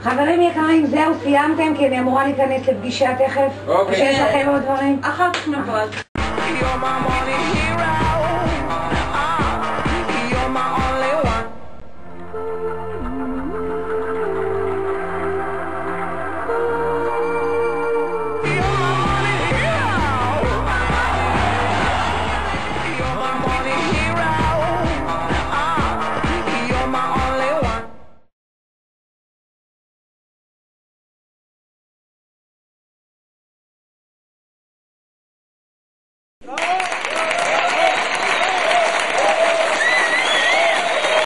חברים יקרים, זהו, סיימתם, כי אני אמורה להיכנס לפגישה תכף. אוקיי. שיש לכם עוד דברים? אחר כך נפרד. Go!